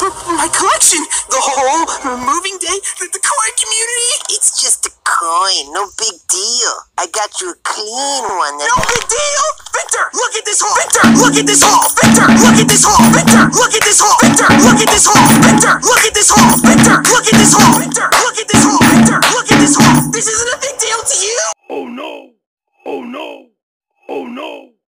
for my collection. The whole moving day, the coin community. It's just a coin, no big deal. I got you a clean one. No big deal? Victor, look at this hole. Victor, look at this hole. Victor, look at this hole. Victor, look at this hole. Victor, look at this hole. Victor, look at this hole. Victor, look at this hole. Victor, look at this hole. Victor, look at this hole. This isn't a big deal to you. Oh no! Oh no! Oh no!